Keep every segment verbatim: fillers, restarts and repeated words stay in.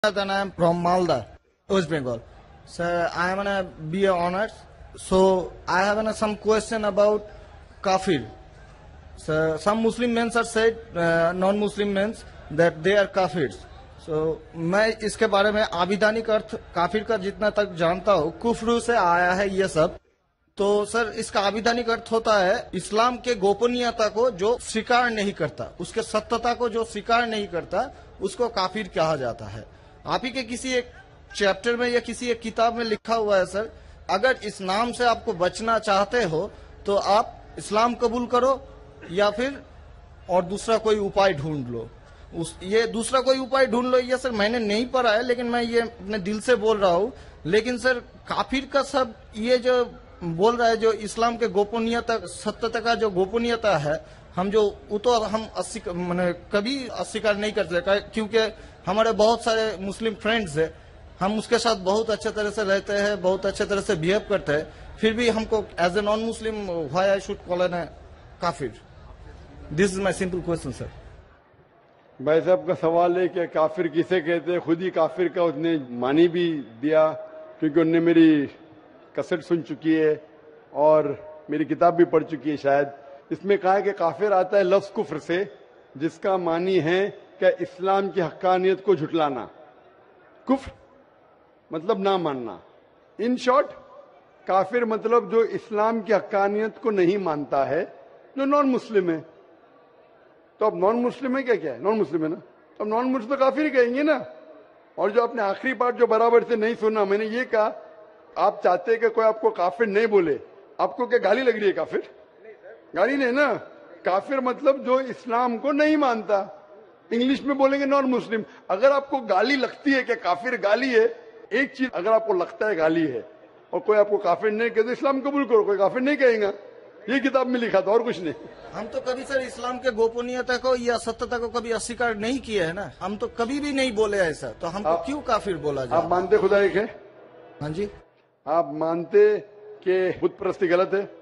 And I am from Malda, West Bengal. So I am gonna be an honors. So I have an, some question about kafir. So some Muslim men are said, uh, non-Muslim men, that they are kafirs. So मैं इसके बारे में आविधानिक अर्थ काफिर का जितना तक जानता हूँ, कुफ्र से आया है ये सब. तो सर इसका आविधानिक अर्थ होता है इस्लाम के गोपनीयता को जो स्वीकार नहीं करता, उसके सत्यता को जो स्वीकार नहीं करता, उसको काफिर कहा जाता है. आप ही के किसी एक चैप्टर में या किसी एक किताब में लिखा हुआ है सर, अगर इस नाम से आपको बचना चाहते हो तो आप इस्लाम कबूल करो या फिर और दूसरा कोई उपाय ढूंढ लो. उस ये दूसरा कोई उपाय ढूंढ लो, ये सर मैंने नहीं पढ़ा है, लेकिन मैं ये अपने दिल से बोल रहा हूँ. लेकिन सर काफिर का सब ये जो बोल रहा है, जो इस्लाम के गोपनीयता सत्यता का जो गोपनीयता है, हम जो वो तो हम मैंने कभी अस्वीकार नहीं करते, क्योंकि हमारे बहुत सारे मुस्लिम फ्रेंड्स है, हम उसके साथ बहुत अच्छे तरह से रहते हैं, बहुत अच्छे तरह से बिहेव करते हैं. फिर भी हमको as a non Muslim why I should call an kafir? This is my simple question sir. भाई साहब का सवाल है कि काफिर किसे कहते हैं. खुद ही काफिर का उसने मानी भी दिया, क्योंकि उनने मेरी कैसेट सुन चुकी है और मेरी किताब भी पढ़ चुकी है शायद. इसमें कहा है कि काफिर आता है लफ्ज कुफ्र से, जिसका मानी है कि इस्लाम की हक्कानियत को झुटलाना. कुफ्र मतलब ना मानना. इन शॉर्ट काफिर मतलब जो इस्लाम की हक्कानियत को नहीं मानता है, जो नॉन मुस्लिम है. तो अब नॉन मुस्लिम है क्या? क्या है? नॉन मुस्लिम है ना. अब नॉन मुस्लिम तो काफिर ही कहेंगे ना. और जो आपने आखिरी पार्ट जो बराबर से नहीं सुना, मैंने ये कहा आप चाहते हैं कि कोई आपको काफिर नहीं बोले. आपको क्या गाली लग रही है? काफिर गाली नहीं ना. काफिर मतलब जो इस्लाम को नहीं मानता. इंग्लिश में बोलेंगे नॉन मुस्लिम. अगर आपको गाली लगती है कि काफिर गाली है, एक चीज अगर आपको लगता है गाली है और कोई आपको काफिर नहीं कहे तो इस्लाम कबूल करो, कोई काफिर नहीं कहेगा. ये किताब में लिखा था और कुछ नहीं. हम तो कभी सर इस्लाम के गोपनीयता को या सत्यता को कभी अस्वीकार नहीं किया है ना. हम तो कभी भी नहीं बोले ऐसा, तो हमको क्यों काफिर बोला जाए? आप मानते खुदा एक है? हाँ जी. आप मानते कि बुत परस्ती गलत है?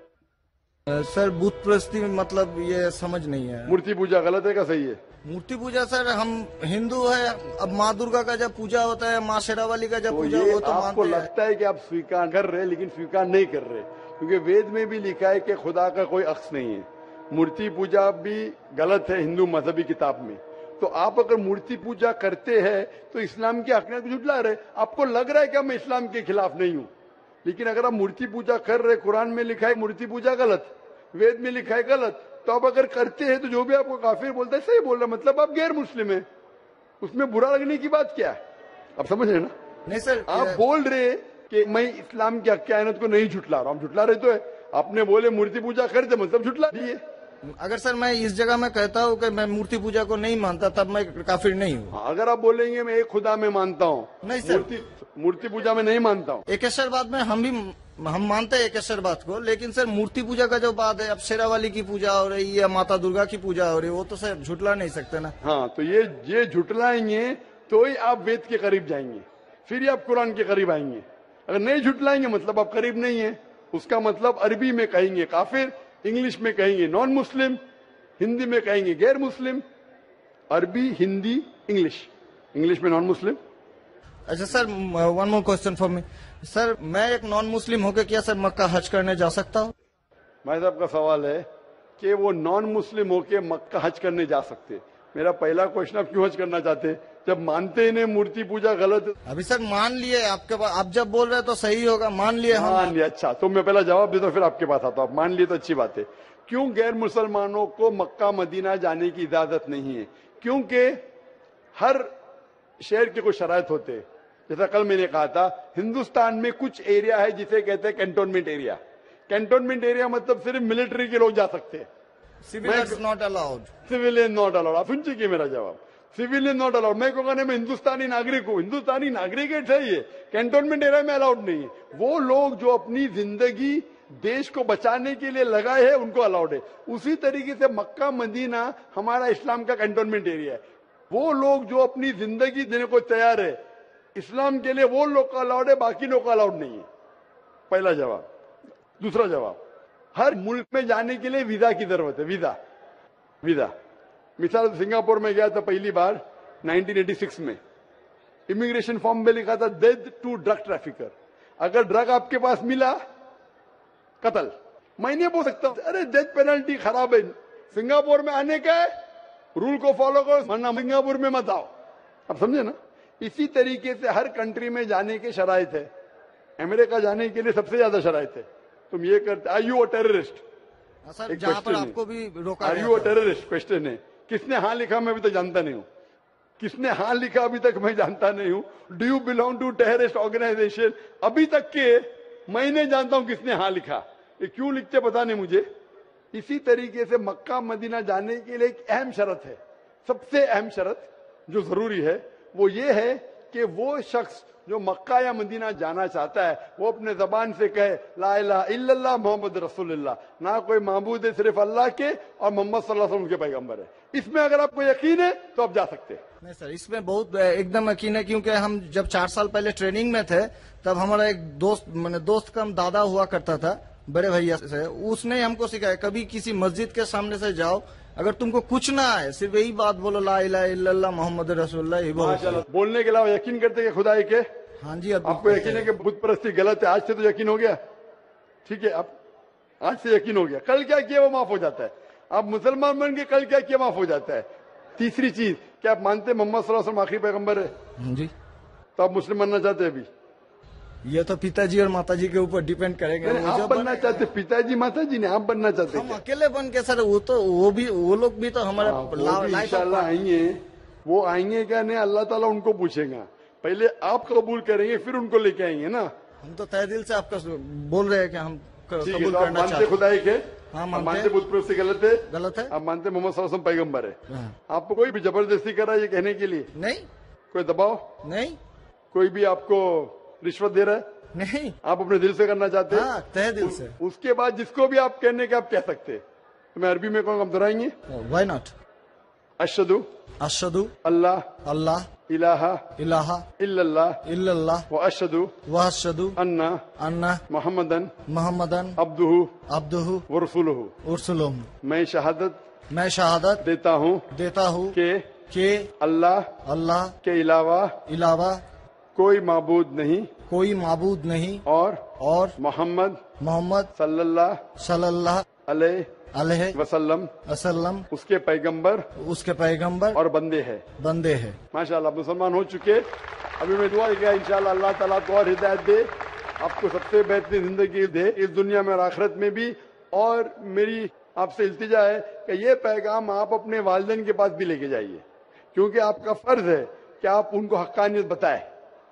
सर बुत परस्ती मतलब ये समझ नहीं है. मूर्ति पूजा गलत है का सही है? मूर्ति पूजा सर हम हिंदू है, अब माँ दुर्गा का जब पूजा होता है, माँ शेरावाली का जब तो पूजा ये हो तो आपको मानते लगता है कि आप स्वीकार कर रहे हैं, लेकिन स्वीकार नहीं कर रहे, क्योंकि वेद में भी लिखा है कि खुदा का कोई अक्स नहीं है. मूर्ति पूजा भी गलत है हिंदू मजहबी किताब में. तो आप अगर मूर्ति पूजा करते हैं तो इस्लाम की हकीकत को झुठला रहे. आपको लग रहा है कि मैं इस्लाम के खिलाफ नहीं हूं, लेकिन अगर आप मूर्ति पूजा कर रहे, कुरान में लिखा है मूर्ति पूजा गलत, वेद में लिखा है गलत, तो आप अगर करते हैं तो जो भी आपको काफिर बोलता है सही बोल रहा है, मतलब आप गैर मुस्लिम है. उसमें बुरा लगने की बात क्या है? आप समझ रहे ना? नहीं सर. आप बोल रहे कि मैं इस्लाम की हक्कानियत को नहीं झुटला रहा हूं. झुटला रहे तो है. आपने बोले मूर्ति पूजा करते मतलब झुटला दिए. अगर सर मैं इस जगह में कहता हूँ कि मैं मूर्ति पूजा को नहीं मानता, तब मैं काफिर नहीं हूँ. अगर आप बोलेंगे मैं एक खुदा में मानता हूँ, नहीं सर, मूर्ति मूर्ति पूजा में नहीं मानता हूँ. एकेश्वरवाद में हम भी हम मानते हैं एकेश्वरवाद को, लेकिन सर मूर्ति पूजा का जो बात है, अब शेरावाली की पूजा हो रही है, माता दुर्गा की पूजा हो रही है, वो तो सर झुटला नहीं सकते ना. हाँ, तो ये ये झुटलाएंगे तो ही आप वेद के करीब जाएंगे, फिर ही आप कुरान के करीब आएंगे. अगर नहीं झुटलाएंगे मतलब आप करीब नहीं है. उसका मतलब अरबी में कहेंगे काफिर, इंग्लिश में कहेंगे नॉन मुस्लिम, हिंदी में कहेंगे गैर मुस्लिम. अरबी, हिंदी, इंग्लिश. इंग्लिश में नॉन मुस्लिम. अच्छा sir, one more question for me. Sir मैं एक नॉन मुस्लिम होकर क्या सर मक्का हज करने जा सकता हूँ? भाई साहब का सवाल है कि वो नॉन मुस्लिम होके मक्का हज करने जा सकते. मेरा पहला क्वेश्चन, आप क्यों हज करना चाहते जब मानते ही नहीं मूर्ति पूजा गलत? अभी सर मान लिए आपके पास, आप जब बोल रहे तो सही होगा. मान लिए हम. मान लिया. अच्छा, तो मैं पहला जवाब देता हूँ फिर आपके पास आता हूँ. मान लिए तो अच्छी बात है. क्यों गैर मुसलमानों को मक्का मदीना जाने की इजाजत नहीं है? क्योंकि हर शहर के कुछ शराइत होते हैं. जैसा कल मैंने कहा था, हिंदुस्तान में कुछ एरिया है जिसे कहते हैं कैंटोनमेंट एरिया. कैंटोनमेंट एरिया मतलब सिर्फ मिलिट्री के लोग जा सकते हैं. Civilians not allowed. Civilian not allowed. आप सुन चुके मेरा जवाब. Civilian not allowed. मैं कहूँगा मैं हिंदुस्तानी नागरिक हूँ. हिंदुस्तानी नागरिक है सही है, कैंटोनमेंट एरिया में अलाउड नहीं है. वो लोग जो अपनी जिंदगी देश को बचाने के लिए लगाए हैं उनको अलाउड है. उसी तरीके से मक्का मदीना हमारा इस्लाम का कैंटोनमेंट एरिया है. वो लोग जो अपनी जिंदगी देने को तैयार है इस्लाम के लिए, वो लोग का अलाउड है, बाकी लोग का अलाउड नहीं है. पहला जवाब. दूसरा जवाब, हर मुल्क में जाने के लिए वीजा की जरूरत है. वीजा वीजा मिसाल सिंगापुर में गया था पहली बार नाइनटीन एटी सिक्स में. इमिग्रेशन फॉर्म में लिखा था डेथ टू ड्रग ट्रैफिकर। अगर ड्रग आपके पास मिला, कत्ल। मैं नहीं बोल सकता अरे डेथ पेनल्टी खराब है, सिंगापुर में आने का है, रूल को फॉलो करो, वरना सिंगापुर में मत आओ। आप समझे ना? इसी तरीके से हर कंट्री में जाने के शराइत है। अमेरिका जाने के लिए सबसे ज्यादा शराइत है। तुम ये करते, are you a terrorist? Sir जहाँ पर आपको भी रोका are you a terrorist question है। किसने हाँ लिखा मैं अभी तक जानता नहीं हूँ। किसने हाँ लिखा अभी तक मैं जानता नहीं हूँ। Do you belong to terrorist organisation? अभी तक के मैं नहीं जानता हूँ किसने हाँ लिखा। ये क्यों लिखते पता नहीं मुझे। इसी तरीके से मक्का मदीना जाने के लिए एक अहम शर्त है, सबसे अहम शर्त जो जरूरी है वो ये है कि वो शख्स जो मक्का या मदीना जाना चाहता है वो अपने जबान से कहे ला इलाहा इल्लल्लाह मोहम्मद रसूलुल्लाह, ना कोई माबूद है सिर्फ अल्लाह के और मोहम्मद सल्लल्लाहु अलैहि वसल्लम के पैगंबर है। इसमें अगर आपको यकीन है तो आप जा सकते हैं। नहीं सर, इसमें बहुत एकदम यकीन है, क्योंकि हम जब चार साल पहले ट्रेनिंग में थे तब हमारा एक दोस्त मैंने दोस्त का दादा हुआ करता था बड़े भैया से, उसने हमको सिखाया कभी किसी मस्जिद के सामने से जाओ, अगर तुमको कुछ ना आए सिर्फ यही बात बोलो ला इलाहा इल्लल्लाह मोहम्मद रसूलुल्लाह, ये बोलो। बोलने के अलावा यकीन करते हैं खुदाई के? हाँ जी। आपको यकीन है कि बुत परस्ती गलत है? आज से तो यकीन हो गया, ठीक है? अब आज से यकीन हो गया, कल क्या किया वो माफ हो जाता है। आप मुसलमान बन के कल क्या किया माफ हो जाता है। तीसरी चीज, क्या आप मानते मोहम्मद सल्लल्लाहु अलैहि वसल्लम आखिरी पैगंबर है? हाँ जी। तो आप मुस्लिम बनना चाहते हैं? अभी ये तो पिताजी और माताजी के ऊपर डिपेंड करेंगे। आप बनना चाहते, पिताजी माताजी ने, आप बनना चाहते? हम अकेले बन के सर, वो तो वो भी वो लोग भी तो हमारे इंशाल्लाह आएंगे। वो आएंगे क्या नहीं अल्लाह ताला उनको पूछेगा। पहले आप कबूल करेंगे फिर उनको लेके आएंगे ना। हम तो तहे दिल से आपका बोल रहे हैं कि हम कबूल करना चाहते हैं। खुदाई के हाँ मानते बुत परस्ती गलत है? गलत है। आप मानते मोहम्मद सल्लल्लाहु अलैहि वसल्लम पैगंबर है? आपको कोई भी जबरदस्ती करा ये कहने के लिए? नहीं। कोई दबाव नहीं। कोई भी आपको रिश्वत दे रहा है? नहीं। आप अपने दिल से करना चाहते हैं? हाँ, तहे दिल से। उसके बाद जिसको भी आप कहने के आप कह सकते हैं। तो मैं अरबी में कहूँगा, आप दोहराएंगे? Why not? अशहदु अशहदु अल्लाह अल्लाह इलाहा इलाहा इल्लल्लाह इल्लल्लाह व अशहदु व अशहदु अन्ना अन्ना मुहम्मदन मुहम्मदन अब्दुहु अब्दुहु व रसूलुहु। रसूलुहु। मैं शहादत मैं शहादत देता हूँ देता हूँ कि कि अल्लाह अल्लाह के अलावा अलावा कोई माबूद नहीं कोई माबूद नहीं और और मोहम्मद मोहम्मद सल्लल्लाहु सल्लल्लाहु अलैहि अलैहि वसल्लम वसल्लम उसके पैगंबर उसके पैगंबर और बंदे है बंदे है। माशाल्लाह मुसलमान हो चुके। अभी मैं दुआ किया इंशाल्लाह अल्लाह ताला को और हिदायत दे, आपको सबसे बेहतरीन जिंदगी दे इस दुनिया में और आखिरत में भी। और मेरी आपसे इल्तिजा है कि ये पैगाम आप अपने वालिदैन के पास भी लेके जाइए, क्योंकि आपका फर्ज है कि आप उनको हक्कानियत बताएं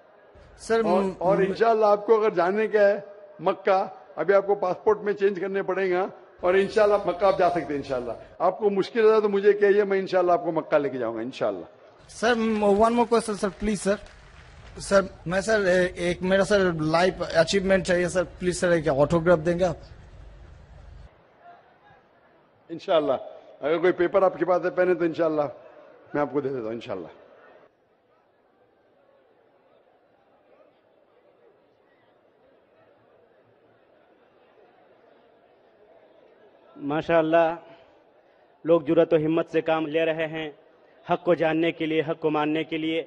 सर। और, और इंशाल्लाह आपको अगर जाने का है मक्का, अभी आपको पासपोर्ट में चेंज करने पड़ेगा और इंशाल्लाह मक्का आप जा सकते हैं। इंशाल्लाह आपको मुश्किल है तो मुझे कहिए, मैं इंशाल्लाह आपको मक्का लेके जाऊंगा इंशाल्लाह। Sir one more question sir, please sir. Sir मैं सर एक मेरा सर लाइफ अचीवमेंट चाहिए सर, प्लीज सर एक ऑटोग्राफ देंगे आप? इंशाल्लाह अगर कोई पेपर आपके पास है पहने तो इंशाल्लाह मैं आपको दे देता हूँ इंशाल्लाह। माशाअल्लाह लोग जुर्रत और हिम्मत से काम ले रहे हैं हक को जानने के लिए, हक को मानने के लिए।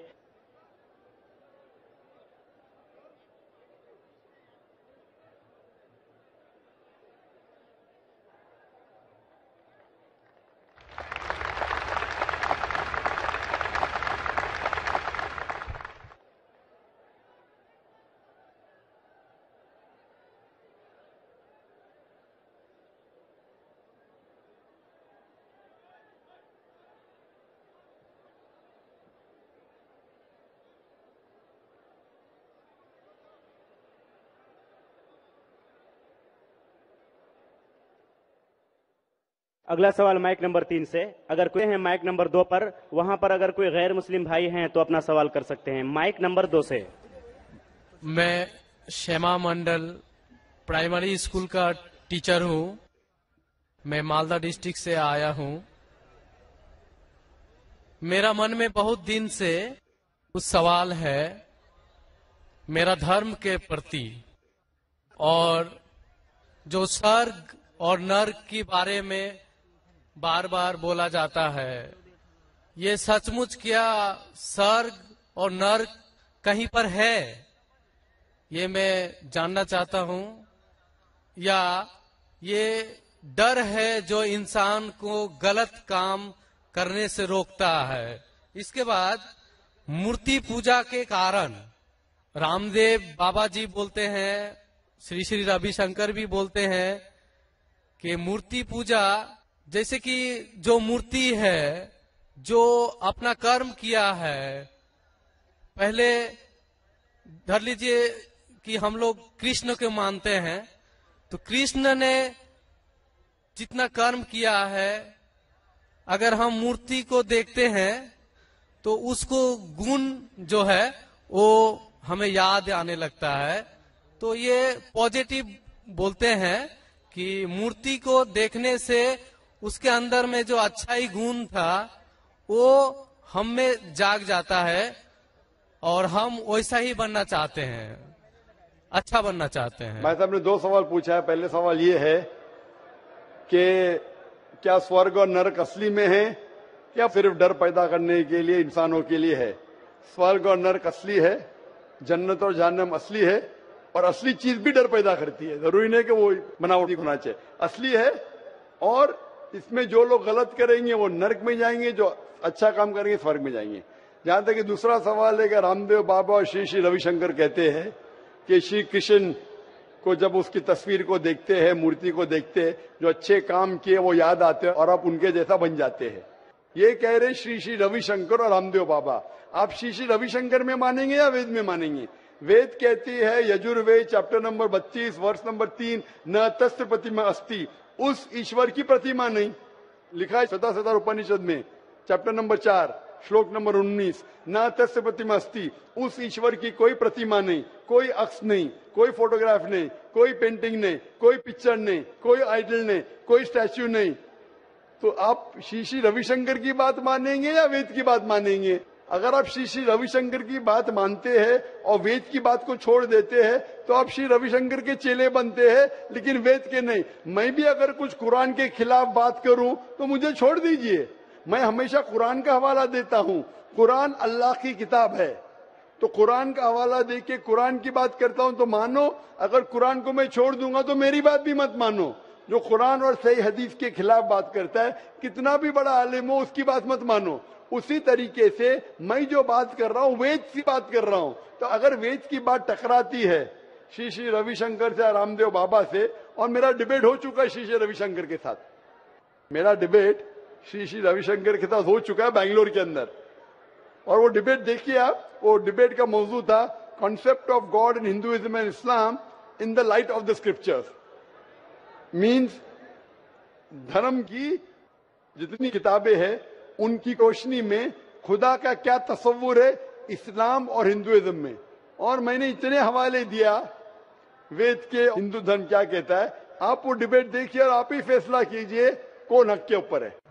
अगला सवाल माइक नंबर तीन से। अगर कोई है माइक नंबर दो पर, वहां पर अगर कोई गैर मुस्लिम भाई हैं तो अपना सवाल कर सकते हैं। माइक नंबर दो से। मैं श्यामा मंडल प्राइमरी स्कूल का टीचर हूं। मैं मालदा डिस्ट्रिक्ट से आया हूं। मेरा मन में बहुत दिन से कुछ सवाल है मेरा धर्म के प्रति, और जो स्वर्ग और नर्क के बारे में बार बार बोला जाता है, ये सचमुच क्या स्वर्ग और नर्क कहीं पर है, ये मैं जानना चाहता हूं, या ये डर है जो इंसान को गलत काम करने से रोकता है। इसके बाद मूर्ति पूजा के कारण रामदेव बाबा जी बोलते हैं, श्री श्री रविशंकर भी बोलते हैं कि मूर्ति पूजा, जैसे कि जो मूर्ति है, जो अपना कर्म किया है, पहले धर लीजिए कि हम लोग कृष्ण को मानते हैं, तो कृष्ण ने जितना कर्म किया है, अगर हम मूर्ति को देखते हैं तो उसको गुण जो है वो हमें याद आने लगता है। तो ये पॉजिटिव बोलते हैं कि मूर्ति को देखने से उसके अंदर में जो अच्छाई गुण था वो हम में जाग जाता है और हम वैसा ही बनना चाहते हैं, अच्छा बनना चाहते हैं। भाई साहब ने दो सवाल पूछा है। पहले सवाल ये है कि क्या स्वर्ग और नरक असली में है या सिर्फ डर पैदा करने के लिए इंसानों के लिए है? स्वर्ग और नरक असली है, जन्नत और जहन्नम असली है, और असली चीज भी डर पैदा करती है। जरूरी नहीं कि वो बनावटी होना चाहिए, असली है। और इसमें जो लोग गलत करेंगे वो नरक में जाएंगे, जो अच्छा काम करेंगे स्वर्ग में जाएंगे। जहां तक कि दूसरा सवाल है कि रामदेव बाबा और श्री श्री रविशंकर कहते हैं कि श्री कृष्ण को जब उसकी तस्वीर को देखते हैं, मूर्ति को देखते हैं, जो अच्छे काम किए वो याद आते हैं और आप उनके जैसा बन जाते हैं। ये कह रहे श्री श्री रविशंकर और रामदेव बाबा। आप श्री श्री रविशंकर में मानेंगे या वेद में मानेंगे? वेद कहती है, यजुर्वेद चैप्टर नंबर बत्तीस वर्ष नंबर तीन, न तस्य प्रतिमा अस्ति, उस ईश्वर की प्रतिमा नहीं। लिखा है सदा सदा उपनिषद में चैप्टर नंबर चार श्लोक नंबर उन्नीस, न तस्य प्रतिमा अस्ति, उस ईश्वर की कोई प्रतिमा नहीं, कोई अक्ष नहीं, कोई फोटोग्राफ नहीं, कोई पेंटिंग नहीं, कोई पिक्चर नहीं, कोई आइडल नहीं, कोई स्टैच्यू नहीं। तो आप श्री श्री रविशंकर की बात मानेंगे या वेद की बात मानेंगे? अगर आप श्री श्री रविशंकर की बात मानते हैं और वेद की बात को छोड़ देते हैं तो आप श्री रविशंकर के चेले बनते हैं, लेकिन वेद के नहीं। मैं भी अगर कुछ कुरान के खिलाफ बात करूं तो मुझे छोड़ दीजिए। मैं हमेशा कुरान का हवाला देता हूं। कुरान अल्लाह की किताब है, तो कुरान का हवाला दे के कुरान की बात करता हूं तो मानो। अगर कुरान को मैं छोड़ दूंगा तो मेरी बात भी मत मानो। जो कुरान और सही हदीस के खिलाफ बात करता है, कितना भी बड़ा आलिम हो, उसकी बात मत मानो। उसी तरीके से मैं जो बात कर रहा हूं वेद की बात कर रहा हूं। तो अगर वेद की बात टकराती है श्री श्री रविशंकर से, रामदेव बाबा से, और मेरा डिबेट हो चुका है श्री श्री रविशंकर के साथ, मेरा डिबेट श्री श्री रविशंकर के साथ हो चुका है बेंगलोर के अंदर। और वो डिबेट देखिए आप, वो डिबेट का मौजू था concept of God in Hinduism and Islam in the light of the scriptures. Means धर्म की जितनी किताबें हैं उनकी रोशनी में खुदा का क्या तस्वुर है इस्लाम और हिंदुइज्म में। और मैंने इतने हवाले दिया वेद के, हिंदू धर्म क्या कहता है। आप वो डिबेट देखिए और आप ही फैसला कीजिए कौन हक के ऊपर है।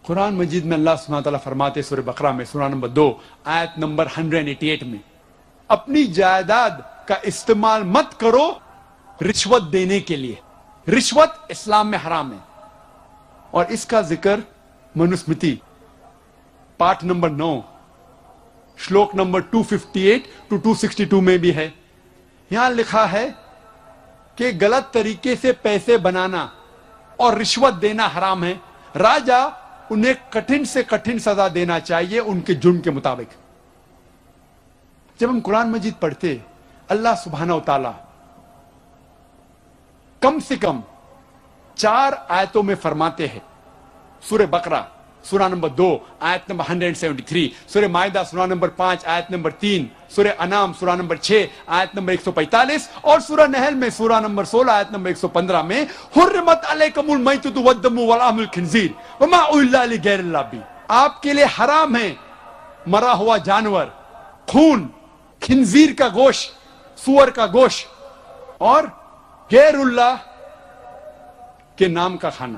قرآن مجید میں اللہ سبحانہ تعالیٰ فرماتے سورہ بقرہ میں سورہ نمبر دو آیت نمبر ایک سو اٹھاسی میں، اپنی جائیداد کا استعمال مت کرو رشوت دینے کے لیے. رشوت اسلام میں حرام ہے، اور اس کا ذکر منوسمرتی پارٹ نمبر نو شلوک نمبر دو سو اٹھاون ٹو دو سو باسٹھ میں بھی ہے. یہاں لکھا ہے کہ غلط طریقے سے پیسے بنانا اور رشوت دینا حرام ہے. راجا انہیں کٹھن سے کٹھن سزا دینا چاہیے ان کے جرم کے مطابق. جب ہم قرآن مجید پڑھتے اللہ سبحانہ و تعالی کم سے کم چار آیتوں میں فرماتے ہیں. سورہ بقرہ سورہ نمبر دو آیت نمبر ایک سو ستہتر، سورہ مائدہ سورہ نمبر پانچ آیت نمبر تین، سورہ انعام سورہ نمبر چھ آیت نمبر ایک سو پینتالیس، اور سورہ نحل میں سورہ نمبر سولہ آیت نمبر ایک سو پندرہ میں حرمت علیکم المیتۃ والدم ولحم الخنزیر وما اہل لغیر اللہ بہ، آپ کے لیے حرام ہے مرا ہوا جانور، خون، خنزیر کا گوشت، سور کا گوشت، اور غیر اللہ کے نام کا کھانا.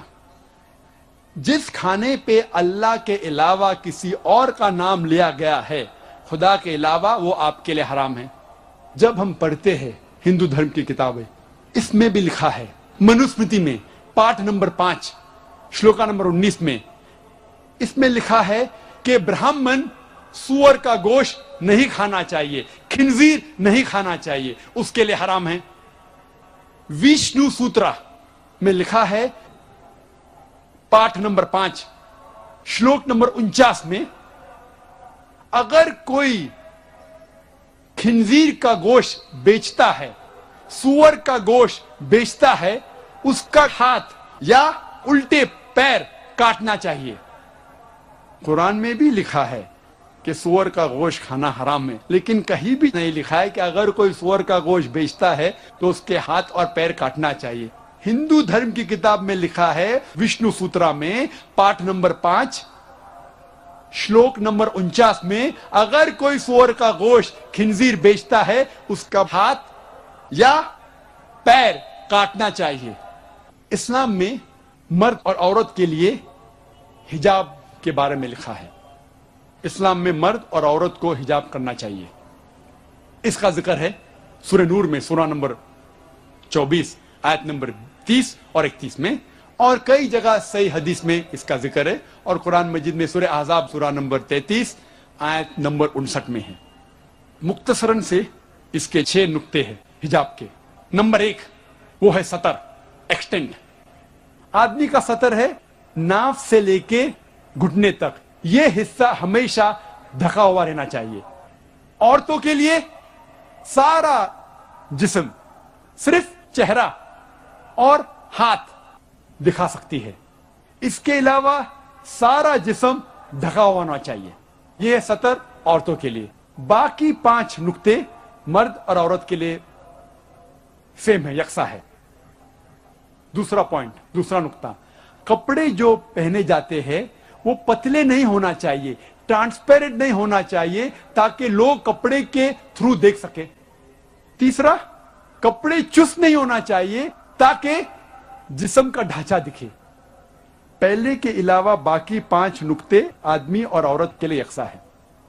جس کھانے پہ اللہ کے علاوہ کسی اور کا نام لیا گیا ہے خدا کے علاوہ، وہ آپ کے لیے حرام ہے. جب ہم پڑھتے ہیں ہندو دھرم کی کتابیں، اس میں بھی لکھا ہے منوسمرتی میں پارٹ نمبر پانچ شلوکا نمبر انیس میں، اس میں لکھا ہے کہ برہمن سور کا گوشت نہیں کھانا چاہیے، خنزیر نہیں کھانا چاہیے، اس کے لیے حرام ہے. وشنو سوترا میں لکھا ہے پارٹ نمبر پانچ شلوک نمبر انچاس میں، اگر کوئی خنزیر کا گوشت بیچتا ہے، سور کا گوشت بیچتا ہے، اس کا ہاتھ یا الٹے پیر کاٹنا چاہیے. قرآن میں بھی لکھا ہے کہ سور کا گوشت کھانا حرام ہے، لیکن کہیں بھی نہیں لکھا ہے کہ اگر کوئی سور کا گوشت بیچتا ہے تو اس کے ہاتھ اور پیر کاٹنا چاہیے. ہندو دھرم کی کتاب میں لکھا ہے وشنو سوترا میں پارٹ نمبر پانچ شلوک نمبر انچاس میں، اگر کوئی سور کا گوشت خنزیر بیچتا ہے اس کا ہاتھ یا پیر کاٹنا چاہیے. اسلام میں مرد اور عورت کے لیے حجاب کے بارے میں لکھا ہے. اسلام میں مرد اور عورت کو حجاب کرنا چاہیے. اس کا ذکر ہے سورہ نور میں سورہ نمبر چوبیس آیت نمبر تیس اور اکتیس میں، اور کئی جگہ صحیح حدیث میں اس کا ذکر ہے، اور قرآن مجید میں سورہ احزاب سورہ نمبر تینتیس آیت نمبر انسٹھ میں ہے. مختصراً سے اس کے چھ نقطے ہیں حجاب کے. نمبر ایک وہ ہے سطر، ایکسٹینڈ. آدمی کا سطر ہے ناف سے لے کے گھٹنے تک، یہ حصہ ہمیشہ ڈھکا ہوا رہنا چاہیے. عورتوں کے لیے سارا جسم، صرف چہرہ اور ہاتھ دکھا سکتی ہے، اس کے علاوہ سارا جسم ڈھکا ہوا ہونا چاہیے. یہ سطر عورتوں کے لیے. باقی پانچ نقطے مرد اور عورت کے لیے سیم ہے، یکساں ہے. دوسرا پوائنٹ، دوسرا نقطہ، کپڑے جو پہنے جاتے ہیں وہ پتلے نہیں ہونا چاہیے، ٹرانسپیرنٹ نہیں ہونا چاہیے تاکہ لوگ کپڑے کے تھرو دیکھ سکے. تیسرا، کپڑے چست نہیں ہونا چاہیے تاکہ جسم کا ڈھانچہ دکھے. پہلے کے علاوہ باقی پانچ نقطے آدمی اور عورت کے لیے یکساں ہے.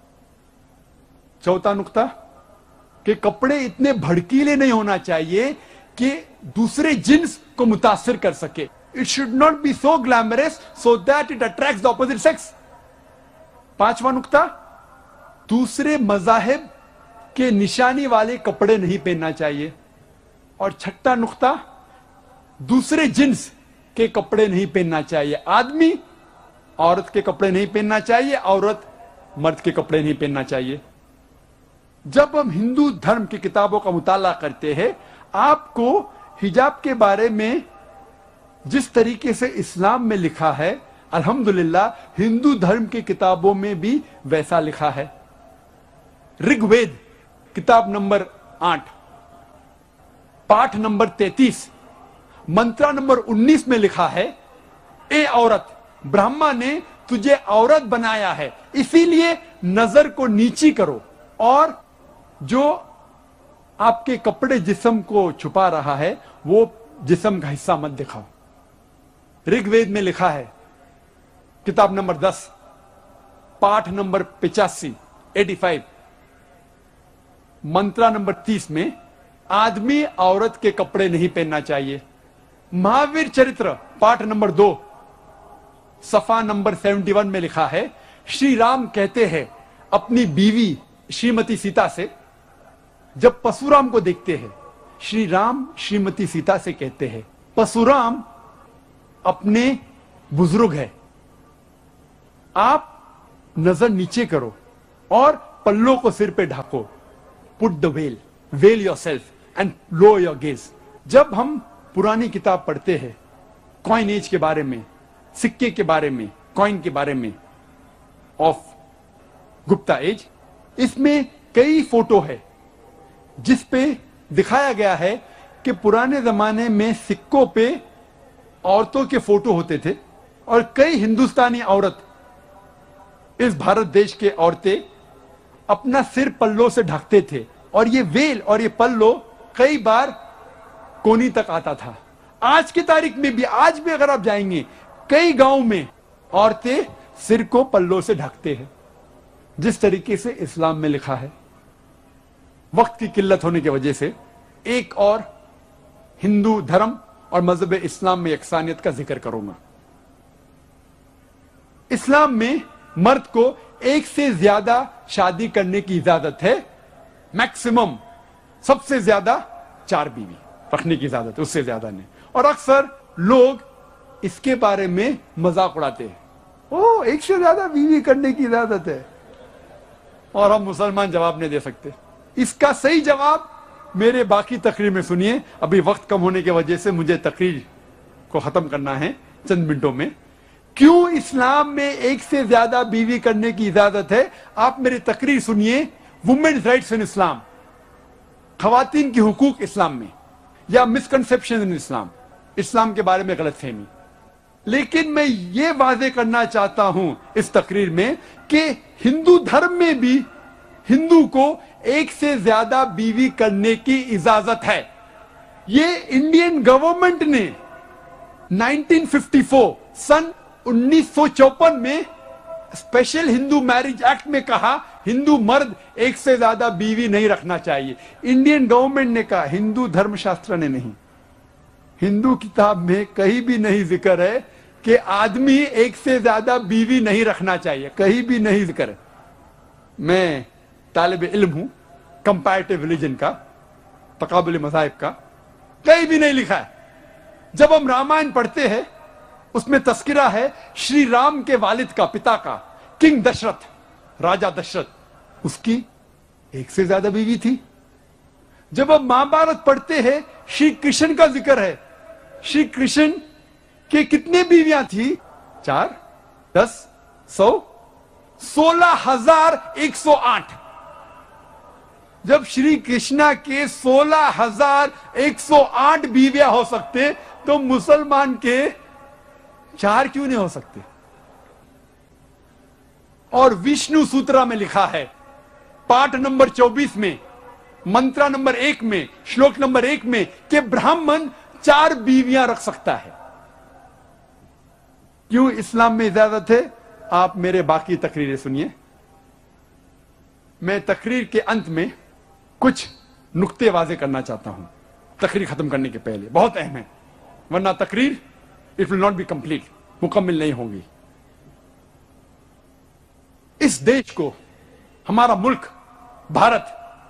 چوتھا نقطہ کہ کپڑے اتنے بھڑکیلے نہیں ہونا چاہیے کہ دوسرے جنس کو متاثر کر سکے. It should not be so glamorous so that it attracts the opposite sex. پانچواں نقطہ، دوسرے مذاہب کے نشانی والے کپڑے نہیں پہننا چاہیے. اور چھٹا نقطہ، دوسرے جنس کے کپڑے نہیں پہننا چاہیے. آدمی عورت کے کپڑے نہیں پہننا چاہیے، عورت مرد کے کپڑے نہیں پہننا چاہیے. جب ہم ہندو دھرم کی کتابوں کا مطالعہ کرتے ہیں، آپ کو حجاب کے بارے میں جس طریقے سے اسلام میں لکھا ہے، الحمدللہ ہندو دھرم کی کتابوں میں بھی ویسا لکھا ہے. رگ وید کتاب نمبر آٹھ پاٹھ نمبر تینتیس منترا نمبر انیس میں لکھا ہے، اے عورت، برہما نے تجھے عورت بنایا ہے، اسی لیے نظر کو نیچی کرو، اور جو آپ کے کپڑے جسم کو چھپا رہا ہے وہ جسم کا حصہ مت دکھاؤ. رگ وید میں لکھا ہے، किताब नंबर दस, पाठ नंबर पिचासी, एटी फाइव, मंत्रा नंबर तीस में आदमी औरत के कपड़े नहीं पहनना चाहिए। महावीर चरित्र पाठ नंबर दो, सफा नंबर इकहत्तर में लिखा है, श्री राम कहते हैं अपनी बीवी श्रीमती सीता से, जब परशुराम को देखते हैं, श्री राम श्रीमती सीता से कहते हैं, परशुराम अपने बुजुर्ग है, आप नजर नीचे करो और पल्लों को सिर पे ढाको, put the veil, veil yourself and lower your gaze. जब हम पुरानी किताब पढ़ते हैं कॉइन एज के बारे में, सिक्के के बारे में, कॉइन के बारे में ऑफ गुप्ता एज, इसमें कई फोटो है जिस पे दिखाया गया है कि पुराने जमाने में सिक्कों पे औरतों के फोटो होते थे और कई हिंदुस्तानी औरत, इस भारत देश के औरतें अपना सिर पल्लों से ढकते थे और ये वेल और ये पल्लो कई बार कोनी तक आता था। आज की तारीख में भी, आज भी अगर आप जाएंगे कई गांव में औरतें सिर को पल्लों से ढकते हैं, जिस तरीके से इस्लाम में लिखा है। वक्त की किल्लत होने की वजह से एक और हिंदू धर्म और मजहब इस्लाम में यकसानियत का जिक्र करूंगा। इस्लाम में मर्द को एक से ज्यादा शादी करने की इजाजत है, मैक्सिमम, सबसे ज्यादा चार बीवी रखने की इजाजत है, उससे ज्यादा नहीं। और अक्सर लोग इसके बारे में मजाक उड़ाते हैं, ओ एक से ज्यादा बीवी करने की इजाजत है, और हम मुसलमान जवाब नहीं दे सकते। इसका सही जवाब मेरे बाकी तकरीर में सुनिए। अभी वक्त कम होने की वजह से मुझे तकरीर को खत्म करना है चंद मिनटों में। क्यों इस्लाम में एक से ज्यादा बीवी करने की इजाजत है, आप मेरी तकरीर सुनिए, वुमेन्स राइट्स इन इस्लाम, खवातीन की हुकूक इस्लाम में, या मिसकंसेप्शन इन इस्लाम, इस्लाम के बारे में गलतफहमी। लेकिन मैं ये वाजे करना चाहता हूं इस तकरीर में कि हिंदू धर्म में भी हिंदू को एक से ज्यादा बीवी करने की इजाजत है। ये इंडियन गवर्नमेंट ने नाइनटीन फिफ्टी फोर, सन उन्नीस सौ चौपन में स्पेशल हिंदू मैरिज एक्ट में कहा हिंदू मर्द एक से ज्यादा बीवी नहीं रखना चाहिए। इंडियन गवर्नमेंट ने कहा, हिंदू धर्मशास्त्र ने नहीं। हिंदू किताब में कहीं भी नहीं जिक्र है कि आदमी एक से ज्यादा बीवी नहीं रखना चाहिए, कहीं भी नहीं जिक्र है। मैं तालिब इल्म हूं कंपैरेटिव रिलीजन का, तकाबुल मज़ाहिब का, कहीं भी नहीं लिखा है। जब हम रामायण पढ़ते हैं उसमें तस्किरा है श्री राम के वालिद का, पिता का, किंग दशरथ, राजा दशरथ, उसकी एक से ज्यादा बीवी थी। जब हम महाभारत पढ़ते हैं श्री कृष्ण का जिक्र है, श्री कृष्ण के कितने बीवियां थी? चार, दस, सौ, सोलह हजार एक सौ आठ। जब श्री कृष्णा के सोलह हजार एक सौ आठ बीवियां हो सकते तो मुसलमान के चार क्यों नहीं हो सकते? और विष्णु सूत्रा में लिखा है, पाठ नंबर चौबीस में, मंत्रा नंबर एक में, श्लोक नंबर एक में, कि ब्राह्मण चार बीवियां रख सकता है। क्यों इस्लाम में इजाजत है? आप मेरे बाकी तकरीरें सुनिए। मैं तकरीर के अंत में कुछ नुक्ते वाजे करना चाहता हूं तकरीर खत्म करने के पहले, बहुत अहम है, वरना तकरीर it will not be complete, मुकम्मल नहीं होगी। इस देश को, हमारा मुल्क भारत,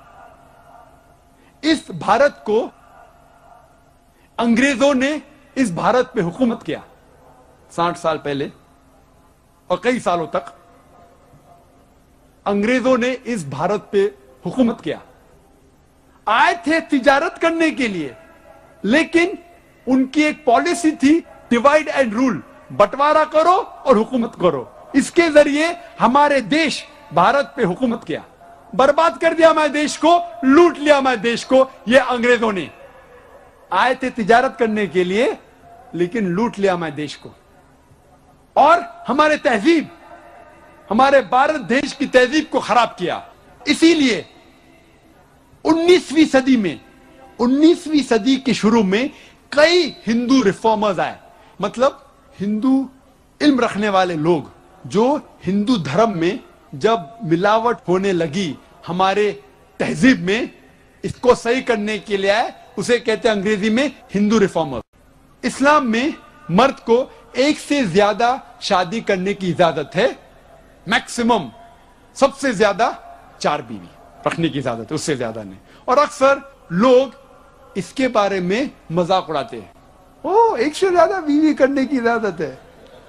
इस भारत को अंग्रेजों ने इस भारत पे हुकूमत किया साठ साल पहले, और कई सालों तक अंग्रेजों ने इस भारत पे हुकूमत किया। आए थे तिजारत करने के लिए, लेकिन उनकी एक पॉलिसी थी डिवाइड एंड रूल, बंटवारा करो और हुकूमत करो। इसके जरिए हमारे देश भारत पे हुकूमत किया, बर्बाद कर दिया हमारे देश को, लूट लिया हमारे देश को। ये अंग्रेजों ने आए थे तिजारत करने के लिए, लेकिन लूट लिया हमारे देश को, और हमारे तहजीब, हमारे भारत देश की तहजीब को खराब किया। इसीलिए उन्नीसवीं सदी में, उन्नीसवीं सदी के शुरू में कई हिंदू रिफॉर्मर्स आए, मतलब हिंदू علم رکھنے والے لوگ جو ہندو دھرم میں جب ملاوٹ ہونے لگی ہمارے تہذیب میں اس کو صحیح کرنے کے لیے آئے، اسے کہتے ہیں انگریزی میں ہندو ریفارمر۔ اسلام میں مرد کو ایک سے زیادہ شادی کرنے کی اجازت ہے، میکسیمم سب سے زیادہ چار بیوی رکھنے کی اجازت ہے، اس سے زیادہ نہیں۔ اور اکثر لوگ اس کے بارے میں مذاق اڑاتے ہیں، او ایک سے زیادہ بیوی کرنے کی اجازت ہے،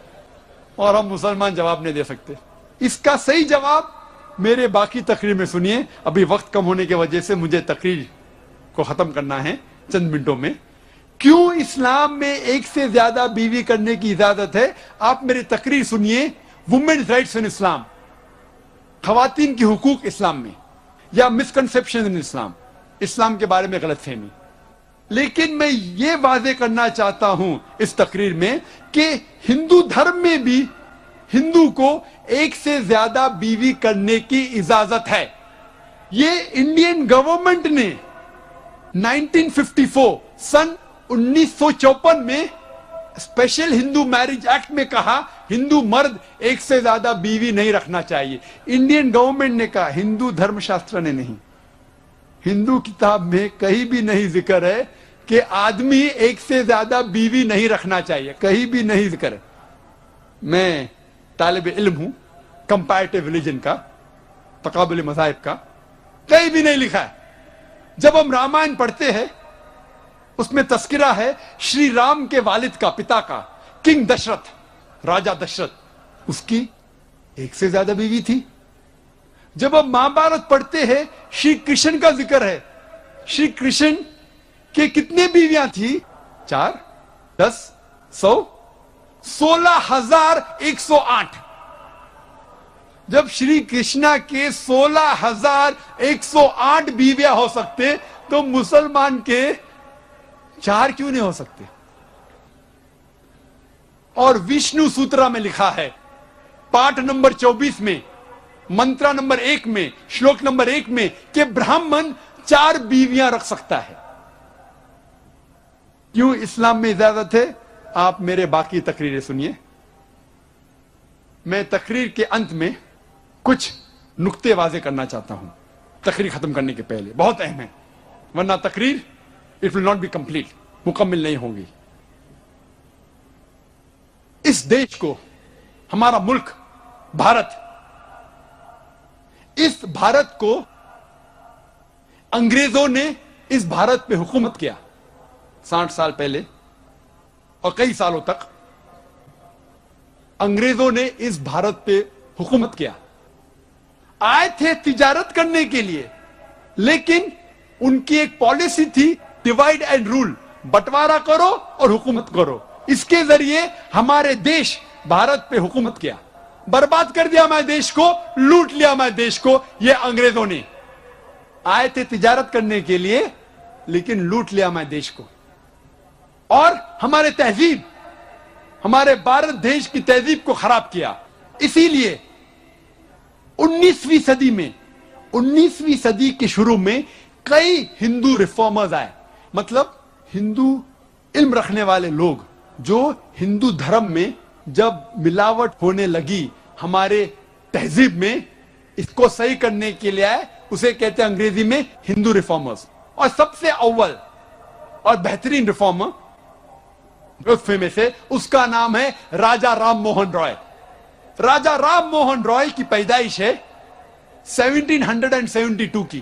اور ہم مسلمان جواب نہیں دے سکتے۔ اس کا صحیح جواب میرے باقی تقریر میں سنیے، ابھی وقت کم ہونے کی وجہ سے مجھے تقریر کو ختم کرنا ہے چند منٹوں میں۔ کیوں اسلام میں ایک سے زیادہ بیوی کرنے کی اجازت ہے؟ آپ میری تقریر سنیے، وومنز رائٹس ان اسلام، خواتین کی حقوق اسلام میں، یا مسکنسپشن ان اسلام، اسلام کے بارے میں غلط فہمی۔ لیکن میں یہ واضح کرنا چاہتا ہوں اس تقریر میں کہ ہندو دھرم میں بھی ہندو کو ایک سے زیادہ بیوی کرنے کی اجازت ہے۔ یہ انڈین گورنمنٹ نے نائنٹین ففٹی فور سن انیس سو چوپن میں اسپیشل ہندو میرج ایکٹ میں کہا ہندو مرد ایک سے زیادہ بیوی نہیں رکھنا چاہیے۔ انڈین گورنمنٹ نے کہا، ہندو دھرم شاستر نے نہیں۔ ہندو کتاب میں کہیں بھی نہیں ذکر ہے کہ آدمی ایک سے زیادہ بیوی نہیں رکھنا چاہیے، کہیں بھی نہیں ذکر ہے۔ میں طالب علم ہوں کمپیریٹیو ریلیجن کا، تقابل مذاہب کا، کہیں بھی نہیں لکھا ہے۔ جب ہم رامائن پڑھتے ہیں اس میں تذکرہ ہے شری رام کے والد کا، پتا کا، کنگ دشرتھ، راجہ دشرتھ، اس کی ایک سے زیادہ بیوی تھی۔ جب ہم مہا بھارت پڑھتے ہیں شری کرشن کا ذکر ہے، شری کرشن کے کتنے بیویاں تھی؟ چار، دس، سو، سولہ ہزار ایک سو آٹھ۔ جب شری کرشنا کے سولہ ہزار ایک سو آٹھ بیویاں ہو سکتے تو مسلمان کے چار کیوں نہیں ہو سکتے؟ اور وشنو سوترا میں لکھا ہے پارٹ نمبر چوبیس میں، منترا نمبر ایک میں، شلوک نمبر ایک میں، کہ برہمن چار بیویاں رکھ سکتا ہے۔ کیوں اسلام میں اجازت ہے؟ آپ میرے باقی تقریریں سنیے۔ میں تقریر کے انت میں کچھ نقطے واضح کرنا چاہتا ہوں تقریر ختم کرنے کے پہلے، بہت اہم ہے، ورنہ تقریر it will not be complete, مکمل نہیں ہوگی۔ اس دیش کو، ہمارا ملک بھارت، اس بھارت کو انگریزوں نے اس بھارت پہ حکومت کیا ساٹھ سال پہلے، اور کئی سالوں تک انگریزوں نے اس بھارت پہ حکومت کیا۔ آئے تھے تجارت کرنے کے لیے، لیکن ان کی ایک پالیسی تھی ڈیوائڈ اینڈ رول، بٹوارا کرو اور حکومت کرو۔ اس کے ذریعے ہمارے دیش بھارت پہ حکومت کیا، برباد کر دیا ہمارے دیش کو، لوٹ لیا ہمارے دیش کو۔ یہ انگریزوں نے آئے تھے تجارت کرنے کے لیے، لیکن لوٹ لیا ہمارے دیش کو، اور ہمارے تہذیب، ہمارے بھارت دیش کی تہذیب کو خراب کیا۔ اسی لیے انیسویں صدی میں، انیسویں صدی کے شروع میں کئی ہندو ریفارمرز آئے، مطلب ہندو علم رکھنے والے لوگ جو ہندو دھرم میں جب ملاوٹ ہونے لگی ہمارے تہذیب میں، اس کو صحیح کرنے کے لیے آئے، اسے کہتے ہیں انگریزی میں ہندو ریفارمرز۔ اور سب سے اول اور بہترین ریفارمر اس میں سے، اس کا نام ہے راجہ رام موہن رائے۔ راجہ رام موہن رائے کی پیدائش ہے سیونٹین سیونٹی ٹو کی،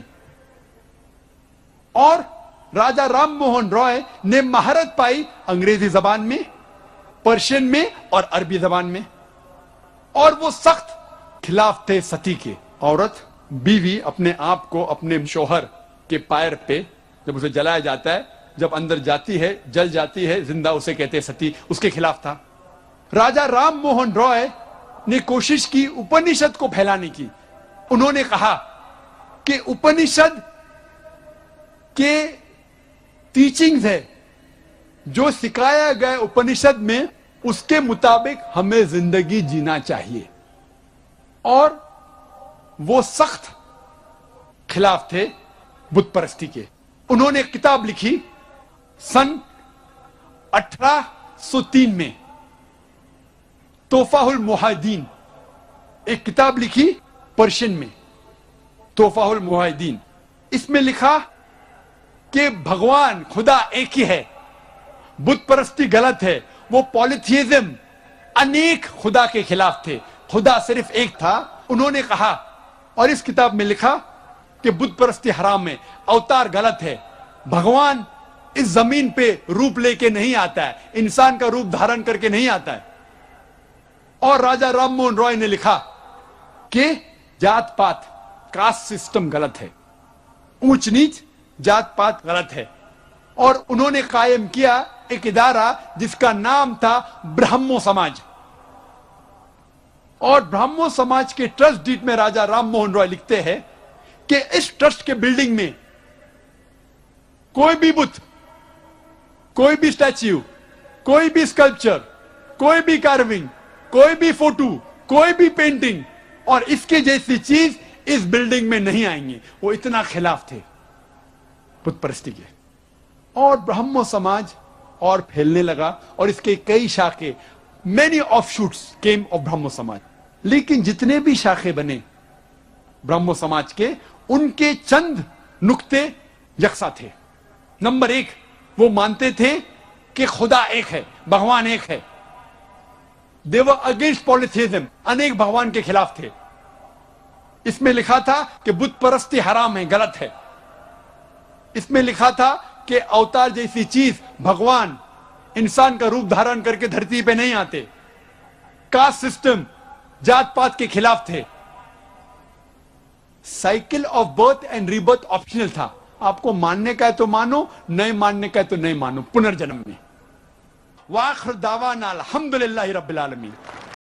اور راجہ رام موہن رائے نے مہارت پائی انگریزی زبان میں، پرشین میں اور عربی زبان میں، اور وہ سخت خلاف تھے ستی کے۔ عورت، بیوی اپنے آپ کو اپنے شوہر کے پیر پہ جب اسے جلایا جاتا ہے، جب اندر جاتی ہے جل جاتی ہے زندہ، اسے کہتے ہیں ستی، اس کے خلاف تھا۔ راجہ رام موہن رائے نے کوشش کی اپنشد کو پھیلانے کی۔ انہوں نے کہا کہ اپنشد کے ٹیچنگز ہے، جو سکھایا گیا اپنشد میں، اس کے مطابق ہمیں زندگی جینا چاہیے، اور وہ سخت خلاف تھے بت پرستی کے۔ انہوں نے ایک کتاب لکھی سن اٹھارہ سو تین میں، तोहफा उल मुहाहिदीन, एक किताब लिखी पर्शियन में, तोहफा उल मुहाहिदीन। इसमें लिखा कि भगवान खुदा एक ही है, बुत परस्ती गलत है, वो पॉलिथियज्म अनेक खुदा के खिलाफ थे, खुदा सिर्फ एक था। उन्होंने कहा और इस किताब में लिखा कि बुत परस्ती हराम है, अवतार गलत है, भगवान इस जमीन पे रूप लेके नहीं आता है, इंसान का रूप धारण करके नहीं आता है। और राजा राम मोहन रॉय ने लिखा कि जात पात कास्ट सिस्टम गलत है, ऊंच नीच जात पात गलत है। और उन्होंने कायम किया एक इदारा जिसका नाम था ब्राह्मो समाज। और ब्राह्मो समाज के ट्रस्ट डीड में राजा राम मोहन रॉय लिखते हैं कि इस ट्रस्ट के बिल्डिंग में कोई भी बुत, कोई भी स्टैच्यू, कोई भी स्कल्पचर, कोई भी कार्विंग, कोई भी फोटो, कोई भी पेंटिंग और इसके जैसी चीज इस बिल्डिंग में नहीं आएंगे। वो इतना खिलाफ थे बुत परस्ती के। और ब्राह्मो समाज और फैलने लगा और इसके कई शाखे, many offshoots came of Brahmo Samaj. लेकिन जितने भी शाखे बने ब्राह्मो समाज के, उनके चंद नुक्ते यकसा थे। नंबर एक, वो मानते थे कि खुदा एक है, भगवान एक है। दे वर अगेंस्ट पॉलिथियज्म, अनेक भगवान के खिलाफ थे। इसमें लिखा था कि बुत परस्ती हराम है, गलत है। इसमें लिखा था कि अवतार जैसी चीज, भगवान इंसान का रूप धारण करके धरती पे नहीं आते। कास्ट सिस्टम जात पात के खिलाफ थे। Cycle of birth and rebirth optional था, आपको मानने का है तो मानो, नहीं मानने का है तो नहीं मानो, पुनर्जन्म में। वाखिर दावाना अल्हम्दुलिल्लाहि रब्बिल आलमीन।